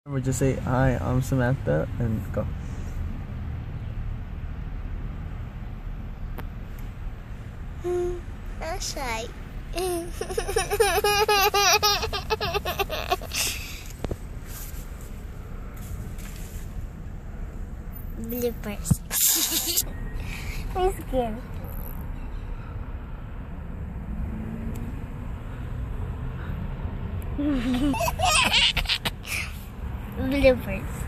Remember, just say, "Hi, I'm Samantha," and go. That's right. Bloopers. I'm scared. Bloopers.